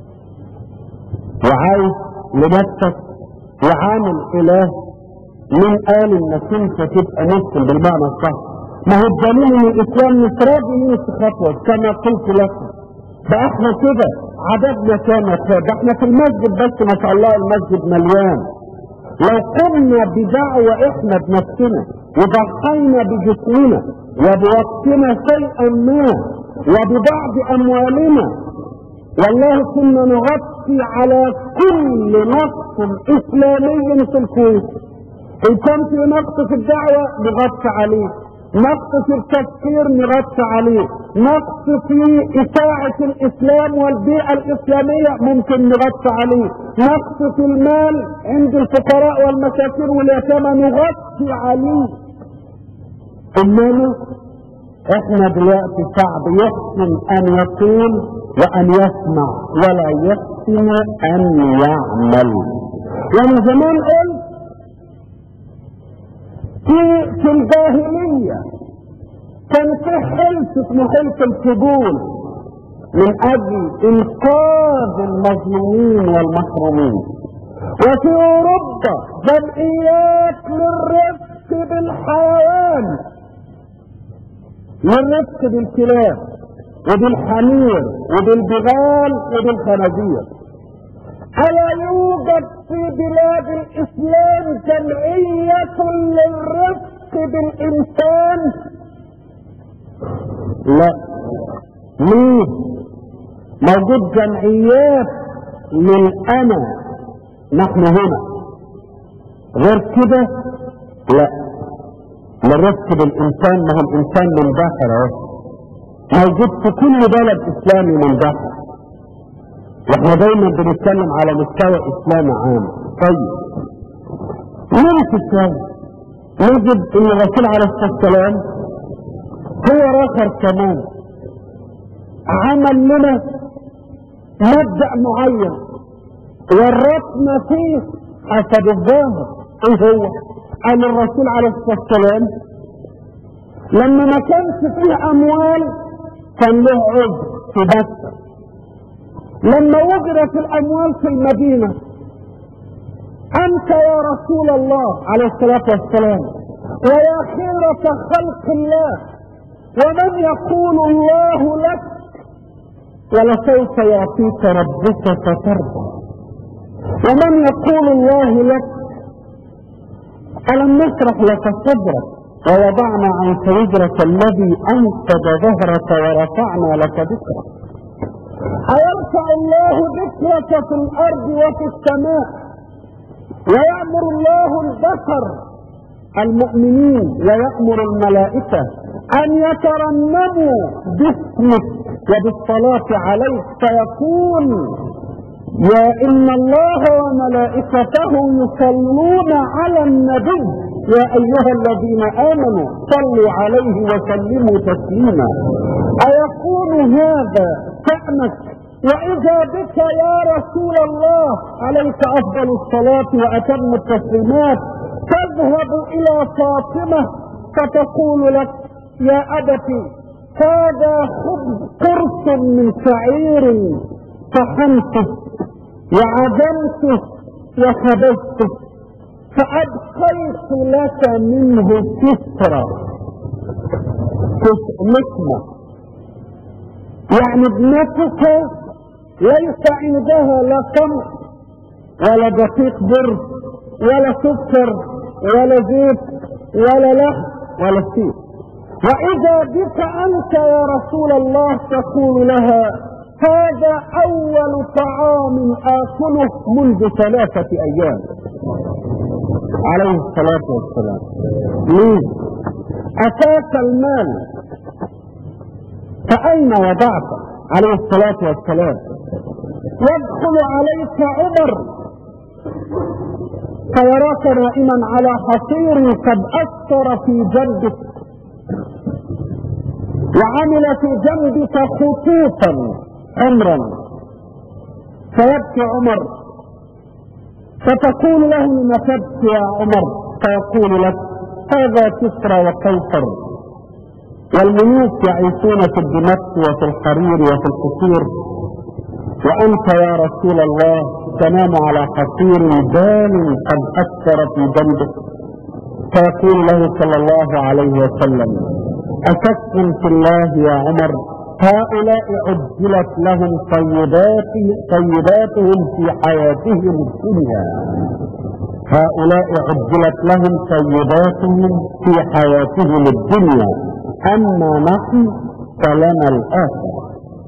وعايز لنفسك وعامل اله. من قال انك انت تبقى مسلم بالمعنى الصح؟ ما هو الدليل ان الاسلام مش راضي يمشي خطوه كما قلت لكم. ده احنا كده عددنا كام؟ ده احنا في المسجد بس ما شاء الله المسجد مليان. لو قمنا بدعوه احنا بنفسنا وضحينا بجسمنا وبوقتنا شيئا ما وببعض اموالنا، والله كنا نغطي على كل نقص اسلامي في الكويت. ان كان في نقص في الدعوه نغطي عليه، نقص في التفكير نغطي عليه، نقص في إشاعة الاسلام والبيئة الاسلامية ممكن نغطي عليه، نقص في المال عند الفقراء والمساكين واليتامى نغطي عليه. انما احنا دلوقتي شعب يحسن ان يقول وان يسمع ولا يحسن ان يعمل. وانا زمان قلت في الجاهلية كان في حلف اسمه حلف الفضول من اجل انقاذ المظلومين والمحرومين، وفي اوروبا جمعيات للرفق بالحيوان، للرفق بالكلاب وبالحمير وبالبغال وبالخنازير. ألا يوجد في بلاد الإسلام جمعية للرفق بالإنسان؟ لا. ليه؟ موجود جمعيات للأنا، نحن هنا. غير كده لا. للرفق بالإنسان، ما هو الإنسان مندحر اهو، موجود في كل بلد إسلامي مندحر، واحنا دايما بنتكلم على مستوى إسلامي عام. طيب نمسك نجد ان الرسول عليه الصلاة والسلام هو آخر كمان عمل لنا مبدأ معين ورطنا فيه حسب الظاهر. ايه هو؟ قال الرسول عليه الصلاة والسلام لما ما كانش فيه اموال كان له عذر في مكة، لما وجدت الاموال في المدينة انت يا رسول الله عليه الصلاة والسلام ويا خيرة خلق الله، ومن يقول الله لك ولسوف يعطيك ربك فترضى، ومن يقول الله لك ألم نشرح لك صدرك ووضعنا عنك وزرك الذي أنقض ظهرك ورفعنا لك ذكرك. أيرفع الله ذكرك في الأرض وفي السماء، ويأمر الله البشر المؤمنين ويأمر الملائكة أن يترنموا باسمك وبالصلاة عليك، فيقول يا إن الله وملائكته يصلون على النبي يا أيها الذين آمنوا صلوا عليه وسلموا تسليما. أيكون هذا شأنك وإذا بك يا رسول الله عليك أفضل الصلاة وأتم التسليمات تذهب إلى فاطمة فتقول لك يا أبتي هذا قرص من شعير طحنته وعجمته وخبزته فأبقيت لك منه كسرة لقمة، يعني ابنتك ليس عندها لا تمر ولا دقيق بر ولا سكر ولا زيت ولا لحم ولا شيء، وإذا بك أنت يا رسول الله تقول لها هذا أول طعام آكله منذ 3 أيام عليه الصلاة والسلام. ليه؟ أتاك المال فأين وضعته عليه الصلاة والسلام؟ يدخل عليك عمر فيراك نائما على حصير قد أثر في جنبك وعمل في جنبك خطوطا عمرا، فيبكي عمر فتقول له لما تبكي يا عمر؟ فيقول لك هذا كسرى وقيصر والملوك يعيشون في الدمشق وفي الحرير وفي القصور، وأنت يا رسول الله تنام على حصير بال قد أثر في جنبك. فيقول له صلى الله عليه وسلم أشك في الله يا عمر؟ هؤلاء عجلت لهم طيباتهم في حياتهم الدنيا، هؤلاء عجلت لهم طيباتهم في حياتهم الدنيا، أما نحن فلنا الآخرة.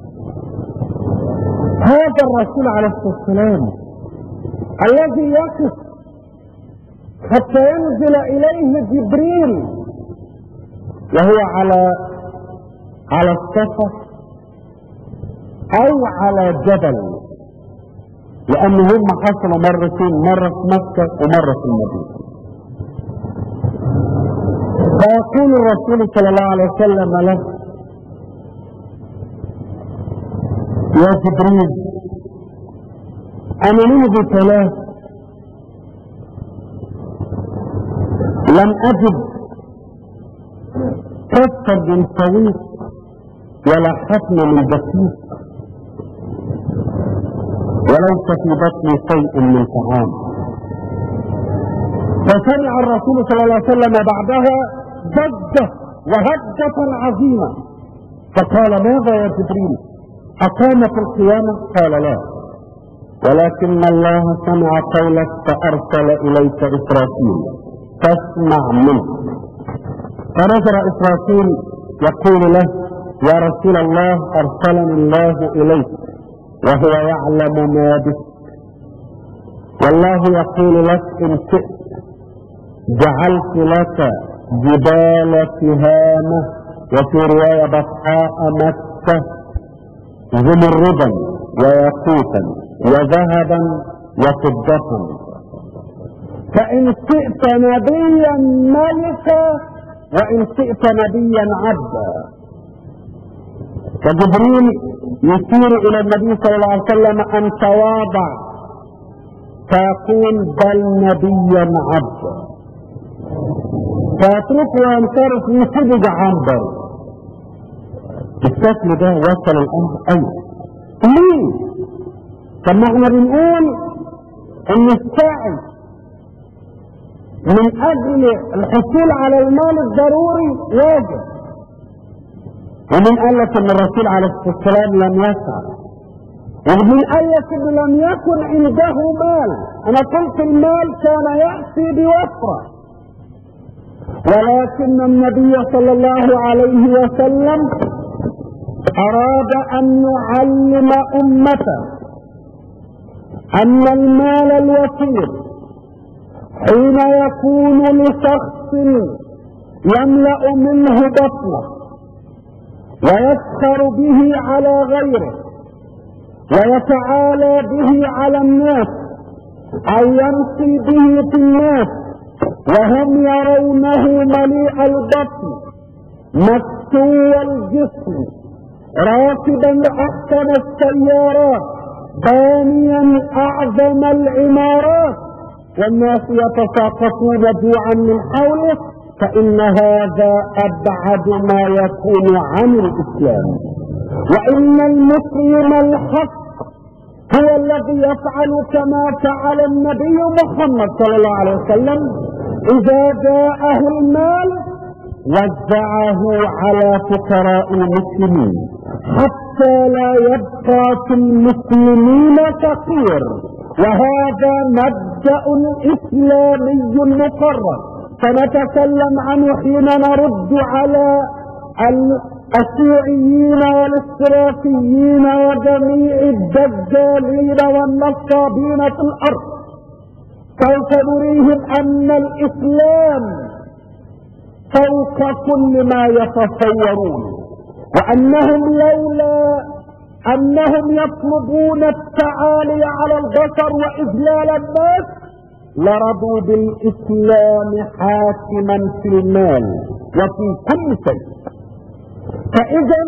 هذا الرسول عليه الصلاة والسلام الذي يقف حتى ينزل إليه جبريل وهو على الصفا أو على جبل، لأن هم حصلوا مرتين، مرة في مكة ومرة في المدينة. فيقول الرسول صلى الله عليه وسلم له: يا جبريل، أنا منذ 3 لم أجد كفا من طويل ولا حفن من بسيط، وليس في بطني شيء من طعام. فسمع الرسول صلى الله عليه وسلم بعدها ضجة وهجة عظيمة، فقال: ماذا يا جبريل؟ أقامت القيامة؟ قال: لا، ولكن الله سمع قولك فأرسل إليك إسرافيل فاسمع منه. فنظر إسرافيل يقول له: يا رسول الله، أرسلني الله إليك وهو يعلم ما بك، والله يقول لك إن شئت جعلت لك جبال تهامة، وفي رواية بطحاء مكة، زمردا وياقوتا وذهبا وفضة، فإن شئت نبيا ملكا وإن شئت نبيا عبدا. فجبريل يشير إلى النبي صلى الله عليه وسلم أن تواضع، فيقول: بل نبيا عبدا. فيتركه وينصرف يسجد عنبر. الشكل ده وصل الأمر. أيوه، ليه؟ طب ما احنا بنقول ان السعي من اجل الحصول على المال الضروري واجب، ومن قال لك ان الرسول عليه الصلاه والسلام لم يسعى، ومن قال لك انه لم يكن عنده مال. انا قلت المال كان ياتي بوفره، ولكن النبي صلى الله عليه وسلم اراد ان يعلم امته ان المال الوفير حين يكون لشخص يملأ منه بطنه ويسخر به على غيره ويتعالى به على الناس او يمشي به في الناس وهم يرونه مليء البطن مكسو الجسم راكبا احسن السيارات بانيا اعظم العمارات والناس يتساقطون جوعا من حوله، فان هذا ابعد ما يكون عن الاسلام. وان المسلم الحق هو الذي يفعل كما فعل النبي محمد صلى الله عليه وسلم: اذا جاءه المال وزعه على فقراء المسلمين حتى لا يبقى في المسلمين فقير. وهذا مبدأ اسلامي مقرر سنتكلم عنه حين نرد على الشيوعيين والاشتراكيين وجميع الدجالين والنصابين في الارض. سوف نريهم ان الاسلام فوق كل ما يتصورون، وانهم لولا انهم يطلبون التعالي على البشر واذلال الناس لرضوا بالاسلام حاكما في المال وفي كل شيء. فاذا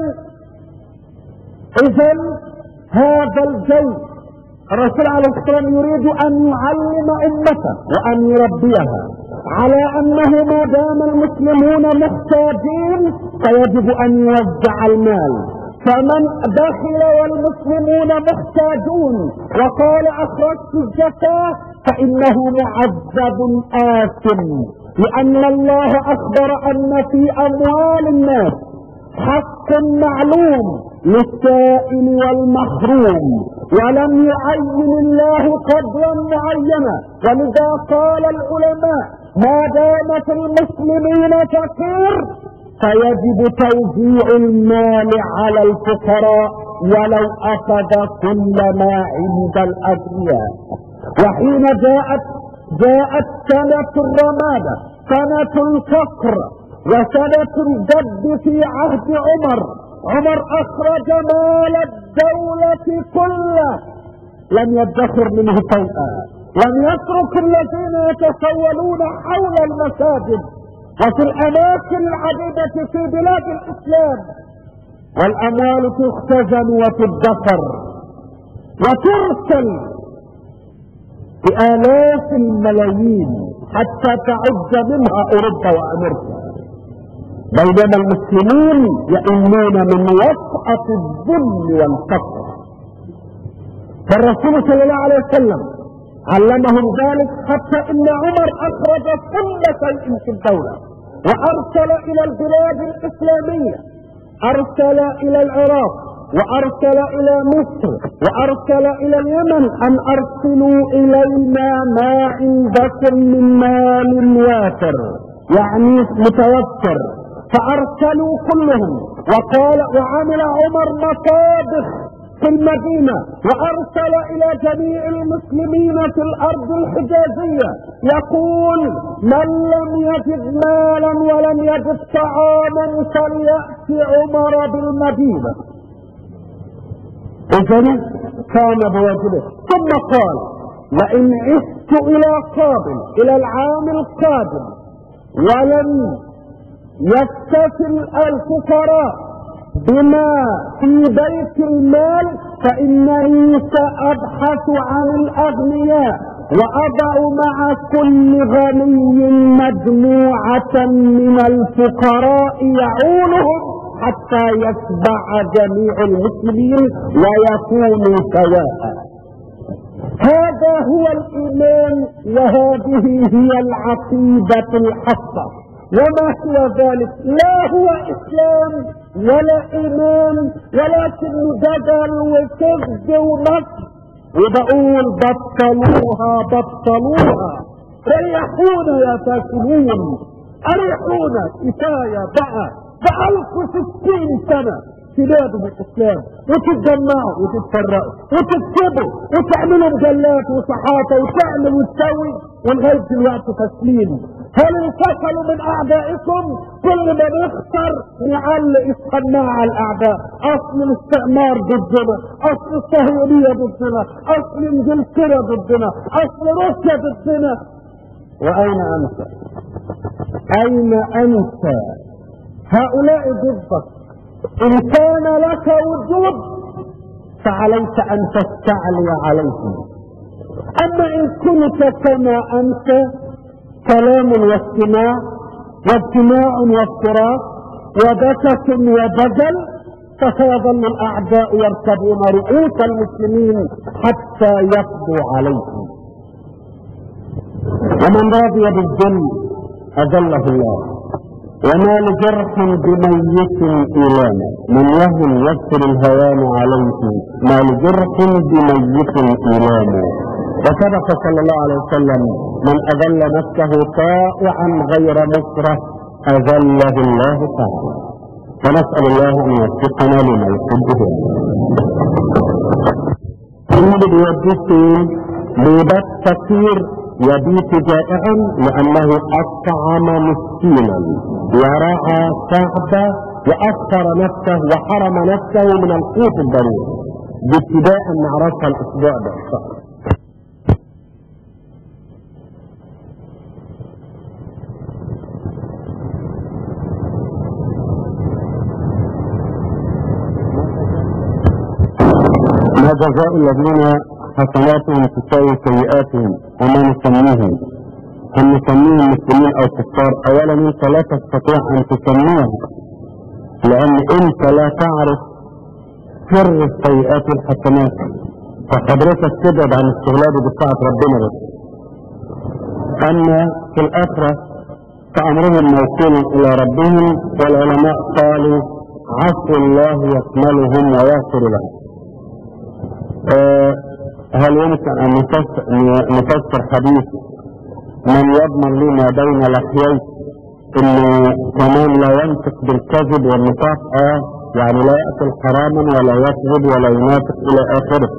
هذا الجو الرسول عليه الصلاه والسلام يريد ان يعلم امته وان يربيها على انه ما دام المسلمون محتاجين فيجب ان يوزع المال، فمن دخل والمسلمون محتاجون وقال اخرجت الزكاه فانه معذب آثم، لان الله اخبر ان في اموال الناس حق معلوم للسائل والمحروم، ولم يعين الله قدرا معينا. ولذا قال العلماء: ما دام في المسلمين فقير فيجب توزيع المال على الفقراء ولو اخذ كل ما عند الاغنياء. وحين جاءت سنة الرمادة، سنة الفقر وسنة الجد في عهد عمر اخرج مال الدولة كله، لم يدخر منه شيئا، لم يترك الذين يتسولون حول المساجد وفي الاماكن العديدة في بلاد الاسلام، والاموال تختزن وتدخر وترسل بآلاف الملايين حتى تعج منها اوروبا وامريكا، بينما المسلمين يئنون من وطأة الذل والفقر. فالرسول صلى الله عليه وسلم علمهم ذلك، حتى ان عمر اخرج كل شيء في الدولة وارسل الى البلاد الاسلامية، ارسل الى العراق وارسل الى مصر وارسل الى اليمن ان ارسلوا الينا ما عندكم من مال وافر، يعني متوفر. فارسلوا كلهم، وقال وعمل عمر مصابح في المدينة وارسل الى جميع المسلمين في الارض الحجازية يقول من لم يجد مالا ولم يجد طعاما فليأتي عمر بالمدينة. اذن كان بواجبه. ثم قال لئن عشت الى العام القادم ولم يتصل الفقراء بما في بيت المال فإنني سأبحث عن الأغنياء وأضع مع كل غني مجموعة من الفقراء يعولهم حتى يتبع جميع المسلمين ويكونوا سواء. هذا هو الإيمان وهذه هي العقيدة الحقة، وما هو ذلك لا هو إسلام ولا إيمان ولكن جدل وكذب ونصب. وبقول بطلوها ريحونا يا فاسدين، أريحونا كفاية بقى 1060 سنة تنادوا بالإسلام وتتجمعوا وتتفرقوا وتكتبوا وتعملوا مجلات وصحافة وتعمل وتسوي، ولغاية دلوقتي تسليم. هل انفصلوا من اعدائكم؟ كل ما نخسر نعلق السماعة على الاعداء، اصل الاستعمار ضدنا، اصل الصهيونية ضدنا، اصل انجلترا ضدنا، اصل روسيا ضدنا. واين انت؟ اين انت؟ هؤلاء ضدك. ان كان لك وجود فعليك ان تستعلي عليهم، اما ان كنت كما انت كلام واستماع واجتماع وافتراق وبكة وبدل، فسيظل الاعداء يركبون رؤوس المسلمين حتى يقضوا عليهم. ومن رضي بالذل اذله الله، وما لجرح بميت إيلانا من يهن يذكر الهوان عليه، ما لجرح بميت إيلانا. وصدق صلى الله عليه وسلم من أذل نفسه طائعا غير مكره أذله الله تعالى. ونسأل الله أن يوفقنا لما يحبه. اللي بيوديه بيبات كثير يبيت جائعا لأنه أطعم مسكينا ورعى شعبا وأخر نفسه وحرم نفسه من القوت الضروري. بابتداء نعرفها الأسبوع ده إن شاء الله. ما جزاء الذين حسناتهم تساوي سيئاتهم وما نسميهم؟ أن نسميهم مسلمين أو كفار؟ أولا أنت لا تستطيع أن تسميهم، لأن أنت لا تعرف سر السيئات والحسنات، فحضرتك تبعد عن استغلال بطاعة ربنا بس. أما في الآخرة فأمرهم موكول إلى ربهم، والعلماء قالوا عفو الله يشملهم ويغفر لهم. هل يمكن أن نفسر حديث من يضمن لي ما بين لحييه إنه كمان لا ينطق بالكذب والنفاق؟ يعني لا يأكل حراما ولا يكذب ولا ينافق إلى آخره.